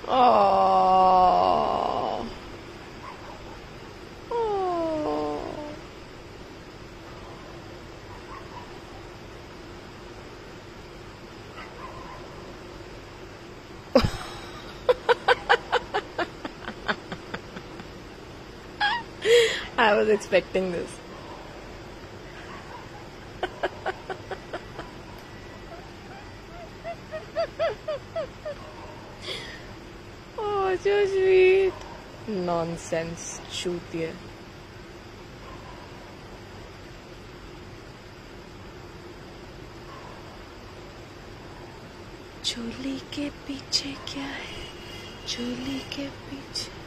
Oh. Oh. I was expecting this. Oh, so sweet. Nonsense, chutiya. चोली के पीछे क्या है? चोली के पीछे